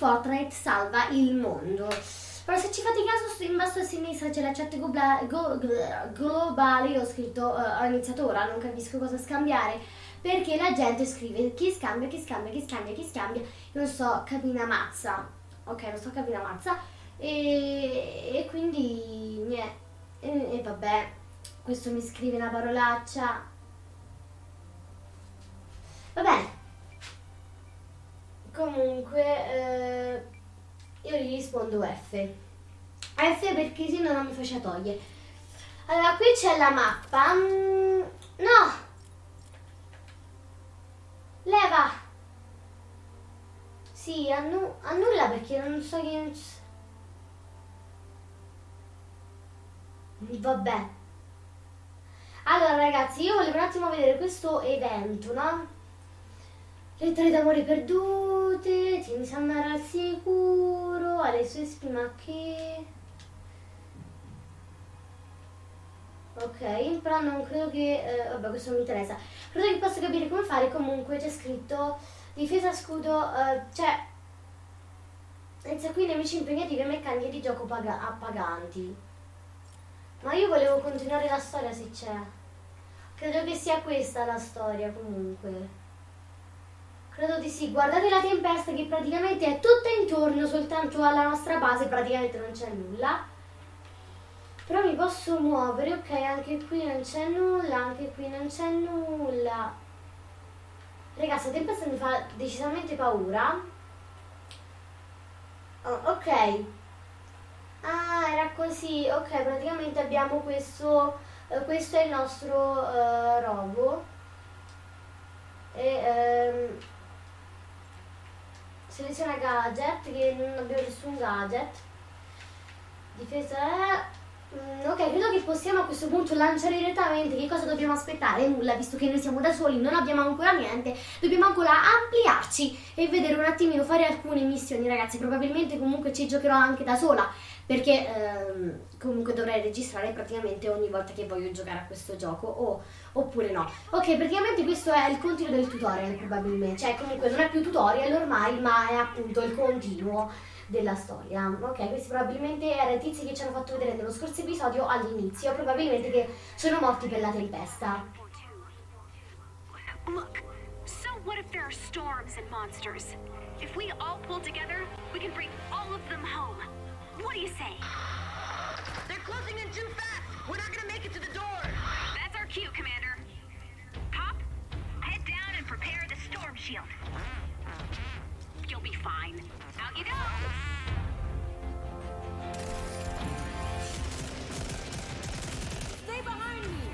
Fortnite salva il mondo. Però se ci fate caso, in basso a sinistra c'è la chat globale. Io ho scritto, ho iniziato ora, non capisco cosa scambiare, perché la gente scrive chi scambia, chi scambia, chi scambia, chi scambia. Io non so, capina mazza. Ok, non so capina mazza. E quindi, niente. E vabbè, questo mi scrive una parolaccia. Va bene. Comunque, io gli rispondo F. F perché se no non mi faccia togliere. Allora, qui c'è la mappa. No! Leva! Sì, annulla perché non so che... Vabbè. Allora ragazzi, io volevo un attimo vedere questo evento, no? Lettere d'amore perdute, tieni Sannara al sicuro, alle sue spima che... Ok, però non credo che... vabbè, questo non mi interessa. Credo che possa capire come fare, comunque c'è scritto difesa scudo, cioè... Inizia qui nemici impegnativi e meccaniche di gioco appaganti. Ma io volevo continuare la storia se c'è. Credo che sia questa la storia comunque. Credo di sì. Guardate la tempesta che praticamente è tutta intorno soltanto alla nostra base, praticamente non c'è nulla. Però mi posso muovere, ok, anche qui non c'è nulla, anche qui non c'è nulla. Ragazzi, la tempesta mi fa decisamente paura. Oh, ok. Ah, era così. Ok, praticamente abbiamo questo, questo è il nostro robo. E seleziona gadget, che non abbiamo nessun gadget. Difesa ok, credo che possiamo a questo punto lanciare direttamente. Che cosa dobbiamo aspettare? Nulla, visto che noi siamo da soli, non abbiamo ancora niente. Dobbiamo ancora ampliarci e vedere un attimino, fare alcune missioni, ragazzi. Probabilmente comunque ci giocherò anche da sola, perché comunque dovrei registrare praticamente ogni volta che voglio giocare a questo gioco, oppure no. Ok, praticamente questo è il continuo del tutorial, probabilmente. Cioè comunque non è più tutorial ormai, ma è appunto il continuo della storia. Ok, questi probabilmente erano i tizi che ci hanno fatto vedere nello scorso episodio all'inizio, probabilmente che sono morti per la tempesta. Look, so what if there are storms and monsters? If we all pull together, we can bring all of them home. What do you say? They're closing in too fast. We're not gonna make it to the door. That's our cue, Commander. Pop, head down and prepare the storm shield. You'll be fine. Out you go. Stay behind me.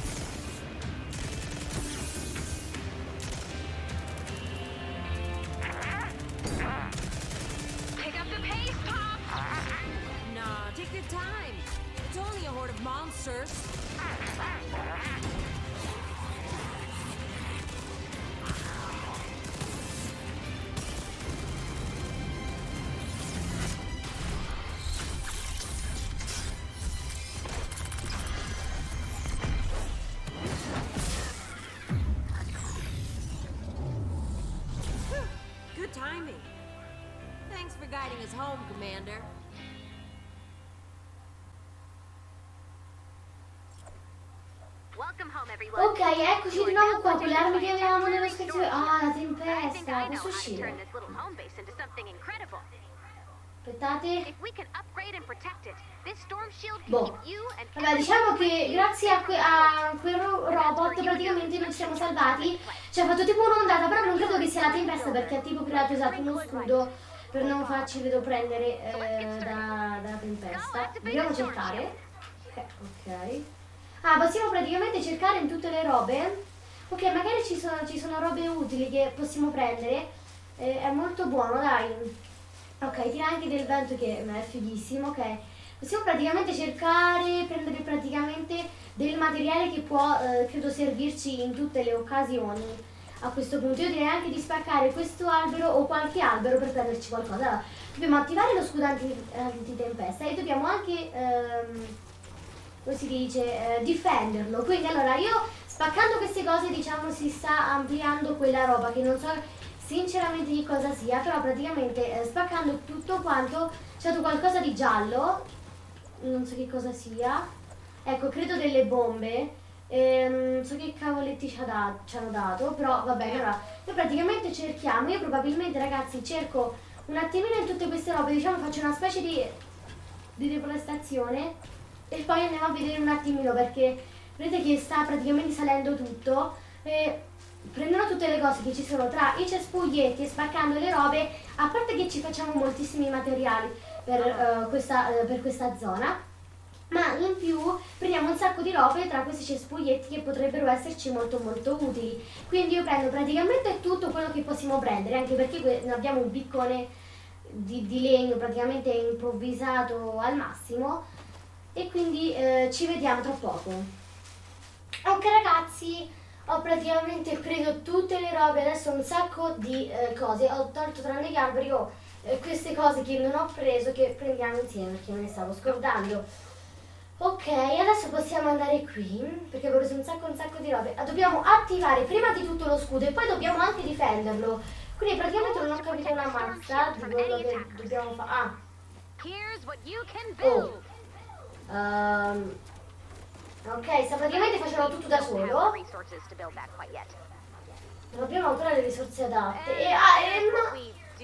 Pick up the pace, Pop. Nah, take your time. It's only a horde of monsters. Good timing. Thanks for guiding us home, Commander. Welcome home, everyone. Ok, eccoci di nuovo qua con le armi che avevamo nello scherzo. Ah, la I think tempesta, I know posso how to uscire? turn this little home base into something incredible. Aspettate. If we can upgrade and protect it, this storm shield can Boh. keep you and Vabbè, diciamo che grazie a quel robot praticamente non ci siamo salvati. Ci ha fatto tipo un'ondata, però non credo che sia la tempesta, perché ha tipo creato esatto uno scudo per non farci, vedo, prendere dalla tempesta. Dobbiamo cercare. Ok. Ah, possiamo praticamente cercare in tutte le robe. Ok, magari ci sono robe utili che possiamo prendere. È molto buono, dai. Ok, tira anche del vento, che è fighissimo, ok. Possiamo praticamente cercare, prendere praticamente del materiale che può, credo, servirci in tutte le occasioni. A questo punto io direi anche di spaccare questo albero o qualche albero per prenderci qualcosa. Allora, dobbiamo attivare lo scudo antitempesta e dobbiamo anche, come si dice, difenderlo. Quindi allora io spaccando queste cose, diciamo, si sta ampliando quella roba che non so sinceramente di cosa sia, però praticamente spaccando tutto quanto c'è stato qualcosa di giallo, non so che cosa sia, ecco, credo delle bombe, non so che cavoletti ci hanno dato, però va bene, allora noi praticamente cerchiamo, io probabilmente ragazzi cerco un attimino in tutte queste robe, diciamo faccio una specie di deforestazione e poi andiamo a vedere un attimino perché vedete che sta praticamente salendo tutto e prendono tutte le cose che ci sono tra i cespuglietti e spaccando le robe, a parte che ci facciamo moltissimi materiali per questa zona, ma in più prendiamo un sacco di robe tra questi cespuglietti che potrebbero esserci molto molto utili. Quindi io prendo praticamente tutto quello che possiamo prendere, anche perché noi abbiamo un piccone di legno praticamente improvvisato al massimo e quindi ci vediamo tra poco. Ok ragazzi, ho praticamente preso tutte le robe, adesso ho un sacco di cose, ho tolto tranne gli alberi, ho queste cose che non ho preso che prendiamo insieme perché me ne stavo scordando. Ok, adesso possiamo andare qui, perché ho preso un sacco di robe. Dobbiamo attivare prima di tutto lo scudo e poi dobbiamo anche difenderlo. Quindi praticamente non ho capito una mazza di quello che dobbiamo fare. Ah. Oh. Ok, sta praticamente facendo tutto da solo. Non abbiamo ancora le risorse adatte. No.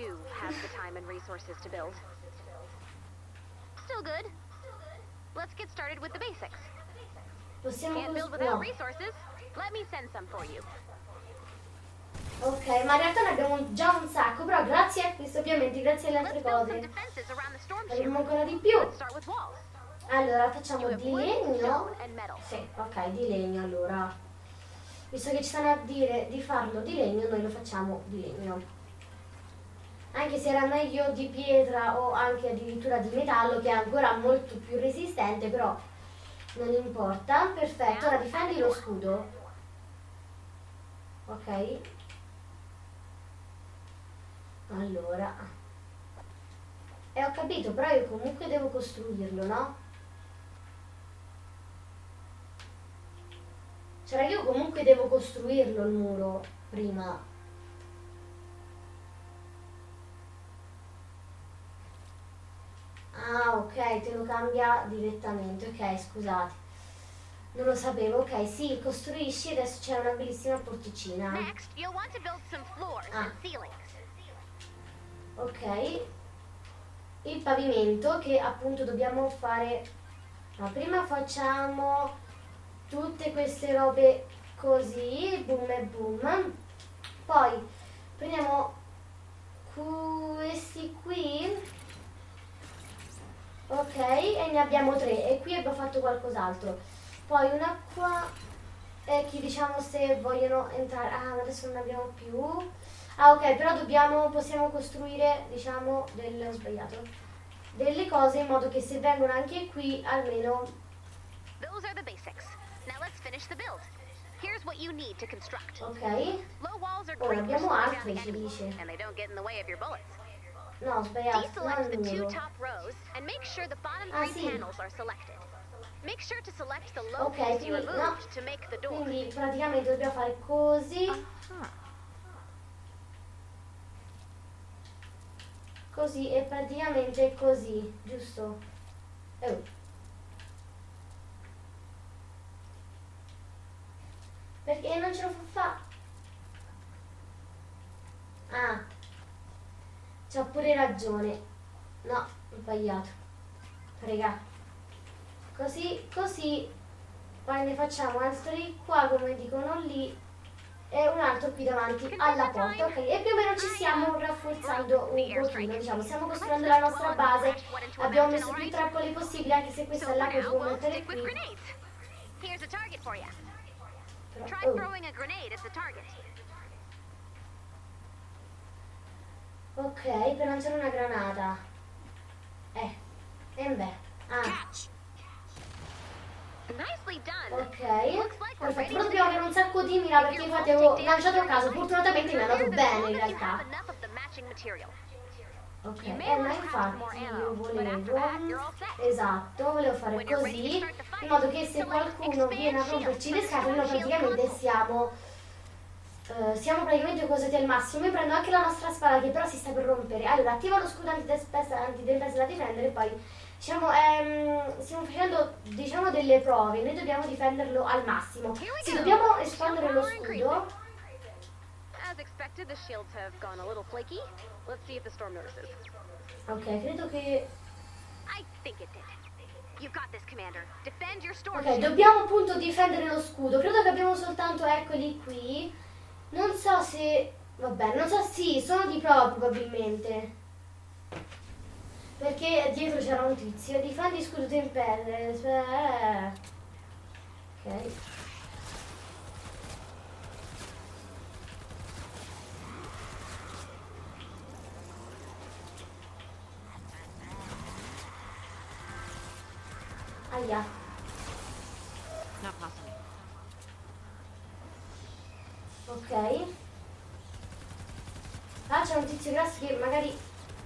Let's get started with the basics. Possiamo Can't build without resources? Let me send some for you. Ok, ma in realtà ne abbiamo già un sacco, però grazie a questo ovviamente, grazie alle altre cose abbiamo ancora di più. Allora facciamo di legno. Sì, ok, di legno allora. Visto che ci stanno a dire di farlo di legno, noi lo facciamo di legno. Anche se era meglio di pietra o anche addirittura di metallo, che è ancora molto più resistente, però non importa. Perfetto, ora difendi lo scudo. Ok. Allora. Ho capito, però io comunque devo costruirlo, no? Cioè io comunque devo costruirlo il muro prima. Ah, ok, te lo cambia direttamente. Ok, scusate. Non lo sapevo. Ok, sì, costruisci. Adesso c'è una bellissima porticina. Next, you'll want to build some floors and ceilings. Ok. Il pavimento che appunto dobbiamo fare. Ma prima facciamo tutte queste robe così, boom e boom. Poi prendiamo questi qui. Ok, e ne abbiamo 3 e qui abbiamo fatto qualcos'altro. Poi una qua e qui diciamo se vogliono entrare. Ah, adesso non abbiamo più. Ah, ok, però possiamo costruire, diciamo, ho sbagliato, delle cose in modo che se vengono anche qui almeno. Those are the basics. Now let's finish the build. Here's what you need to construct. Ok. Low walls are Oh, great for abbiamo slowing altri, down si the enemy, dice. and they don't get in the way of your bullets. No, ho sbagliato. Deselect the Non il 2 muro. top rows and make sure the bottom Ah, 3 sì. panels are selected. Make sure to select the low Ok, piece you quindi, removed to make the door. quindi praticamente dobbiamo fare così. Così e praticamente così, giusto? Perché non ce lo fa? Ah, c'ha pure ragione. No, ho sbagliato. Frega. Così, così. Poi ne facciamo altri qua, come dicono lì. E un altro qui davanti alla porta, ok? E più o meno ci stiamo rafforzando un pochino, diciamo, stiamo costruendo la nostra base, abbiamo messo più trappole possibili, anche se questa è la che devo mettere qui. Here's a target for you. Però, Try throwing a grenade at the target. ok, per lanciare una granata. Beh. Ah, Nicely done. ok. Looks like we're Perfetto, ready però to dobbiamo avere un sacco di mira perché infatti avevo lanciato a caso, fortunatamente mi è andato bene in realtà. enough of the matching material. Ok, ma infatti io volevo, esatto, volevo fare così, in modo che se qualcuno viene a romperci le scatole, noi praticamente siamo siamo praticamente usati al massimo. Io prendo anche la nostra spada che però si sta per rompere. Allora, attiva lo scudo antidefesa da difendere e poi diciamo, stiamo facendo diciamo delle prove. Noi dobbiamo difenderlo al massimo. Sì, dobbiamo espandere lo scudo. As expected, the shields have gone a little flaky. Let's see if the storm notices. Ok, credo che... I think it did. You've got this, Commander. Defend your storm Ok, shield. dobbiamo appunto difendere lo scudo. Credo che abbiamo soltanto, eccoli qui. Non so se... Vabbè, non so, sì, sono di prova probabilmente. Perché dietro c'era un tizio. Difendi scudo tempelle. Ok. Aia. Not possible. Ok. Ah, c'è un tizio grasso che magari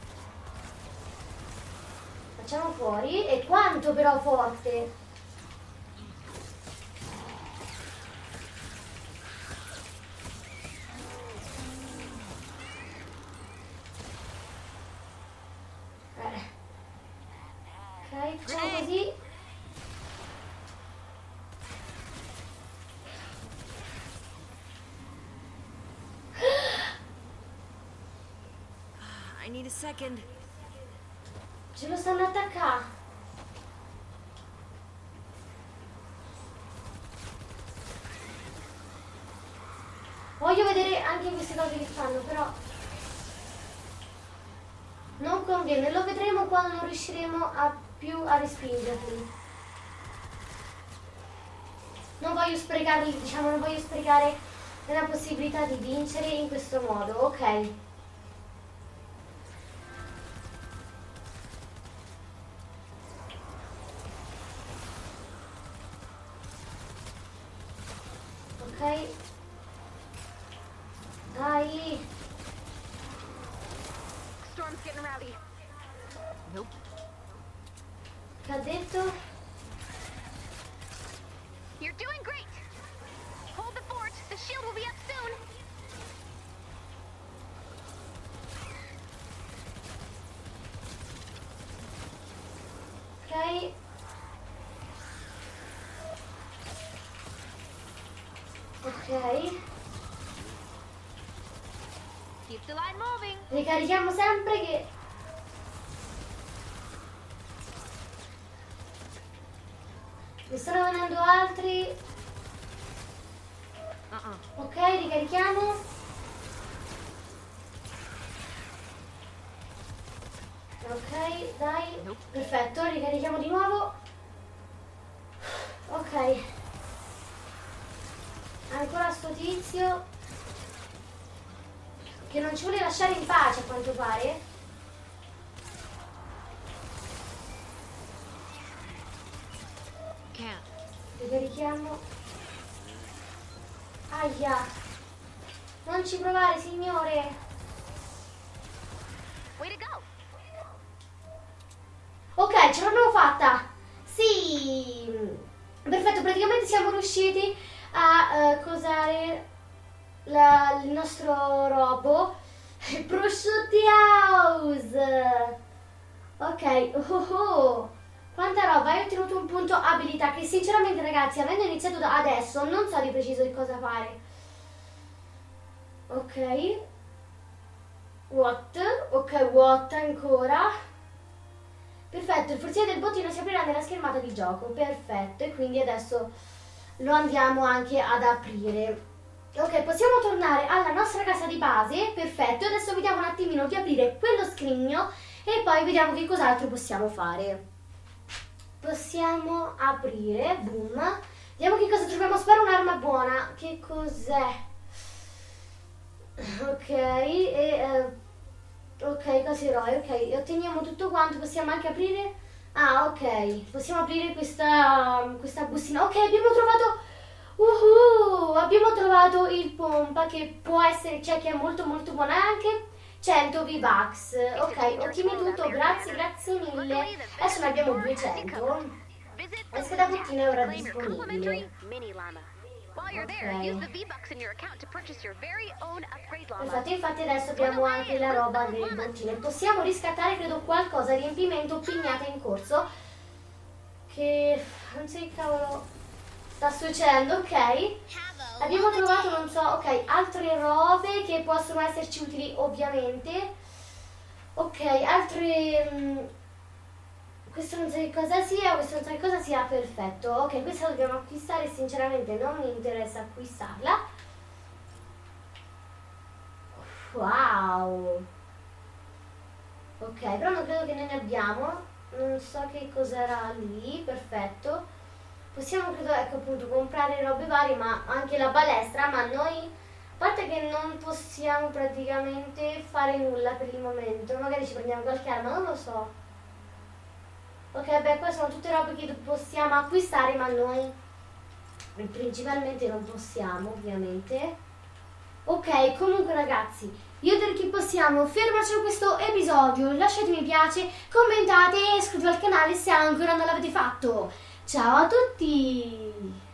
facciamo fuori. E quanto però forte! Ok, facciamo così. I need a second. Ce lo stanno attaccando. Voglio vedere anche queste cose che fanno, però non conviene. Lo vedremo quando non riusciremo più a respingerli. Non voglio sprecarli, diciamo, non voglio sprecare la possibilità di vincere in questo modo, ok? Ok. Dai. Storm's getting rowdy. Nope. Che ha detto? You're doing great. Hold the fort. The shield will be up soon. Ok. Ok. Keep the line moving. Ricarichiamo sempre che... Ne stanno venendo altri. Ok, ricarichiamo. Ok, dai. Perfetto, ricarichiamo di nuovo. Ok. Ancora sto tizio che non ci vuole lasciare in pace a quanto pare. Can't. Ricarichiamo. Aia. Non ci provare, signore. Way to go. Ok, ce l'abbiamo fatta. Sì. Perfetto, praticamente siamo riusciti a cosare il nostro robo. Prosciutti House. Ok. Quanta roba, hai ottenuto un punto abilità che sinceramente ragazzi, avendo iniziato da adesso, non so di preciso che cosa fare. Ok. What? Ok, what ancora. Perfetto, il forziere del bottino si aprirà nella schermata di gioco. Perfetto, e quindi adesso lo andiamo anche ad aprire. Ok, possiamo tornare alla nostra casa di base. Perfetto, adesso vediamo un attimino di aprire quello scrigno e poi vediamo che cos'altro possiamo fare. Possiamo aprire, boom. Vediamo che cosa troviamo. Spero un'arma buona. Che cos'è? Ok, ok, cose eroe, ok, otteniamo tutto quanto, possiamo anche aprire. Ah, ok, possiamo aprire questa bustina. Ok, abbiamo trovato il pompa che può essere, cioè che è molto molto buona anche. 100 V-Bucks. Ok, ottimi tutto, grazie mille. Adesso ne abbiamo 200. La scheda bottina è ora disponibile. While you're there, Ok. use the V-Bucks in your account to purchase your very own upgrade llama. Perfetto, infatti adesso abbiamo anche la roba del bottino. Possiamo riscattare, credo, qualcosa, riempimento, pignata in corso. Che non so che cavolo sta succedendo, ok. Abbiamo trovato, non so, ok, altre robe che possono esserci utili ovviamente. Ok, altre... questo non so che cosa sia, questo non so che cosa sia, perfetto. Ok, questa dobbiamo acquistare, sinceramente non mi interessa acquistarla. Wow. Ok, però non credo che noi ne abbiamo. Non so che cos'era lì, perfetto. Possiamo, credo, ecco appunto, comprare robe varie, ma anche la balestra, ma noi, a parte che non possiamo praticamente fare nulla per il momento, magari ci prendiamo qualche arma, non lo so. Ok, beh, queste sono tutte robe che possiamo acquistare, ma noi principalmente non possiamo, ovviamente. Ok, comunque ragazzi, io direi che possiamo fermarci con questo episodio. Lasciate mi piace, commentate e iscrivetevi al canale se ancora non l'avete fatto. Ciao a tutti!